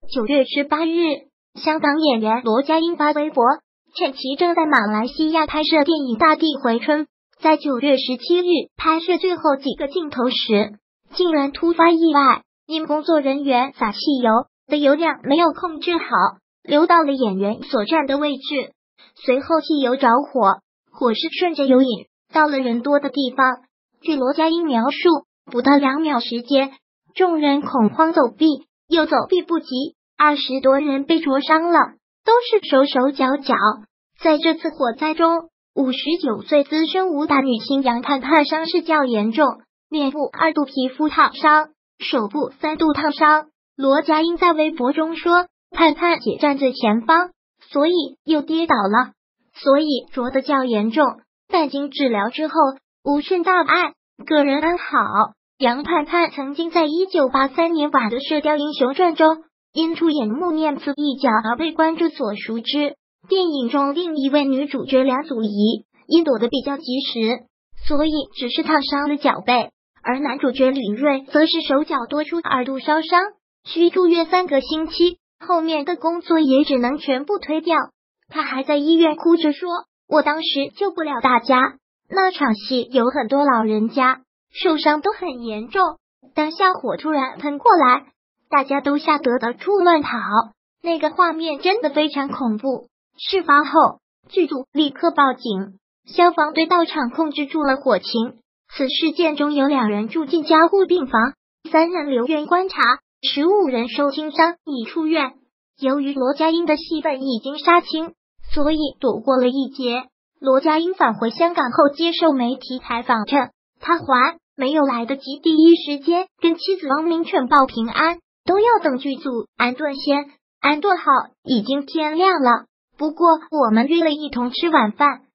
9月18日，香港演员罗家英发微博，趁其正在马来西亚拍摄电影《大地回春》，在9月17日拍摄最后几个镜头时，竟然突发意外，因工作人员洒汽油的油量没有控制好，流到了演员所站的位置，随后汽油着火，火势顺着油引到了人多的地方。据罗家英描述，不到2秒时间，众人恐慌走避，又走避不及，20多人被灼伤了，都是手手脚脚。在这次火灾中，59岁资深武打女星杨盼盼伤势较严重，面部2度皮肤烫伤，手部3度烫伤。罗家英在微博中说，盼盼姐站在前方，所以又跌倒了，所以灼得较严重，但经治疗之后无甚大碍，个人安好。杨盼盼曾经在1983年版的《射雕英雄传》中因出演木念慈一角而被观众所熟知。电影中另一位女主角梁祖仪因躲得比较及时，所以只是烫伤了脚背，而男主角李锐则是手脚多处2度烧伤，需住院3个星期，后面的工作也只能全部推掉。他还在医院哭着说，我当时救不了大家，那场戏有很多老人家受伤都很严重，当下火突然喷过来，大家都吓得到处乱跑，那个画面真的非常恐怖。事发后，剧组立刻报警，消防队到场控制住了火情。此事件中有2人住进加护病房，3人留院观察，15人受轻伤已出院。由于罗家英的戏份已经杀青，所以躲过了一劫。罗家英返回香港后接受媒体采访称，他还没有来得及第一时间跟妻子汪明荃报平安，都要等剧组安顿先，安顿好已经天亮了。不过我们约了一同吃晚饭，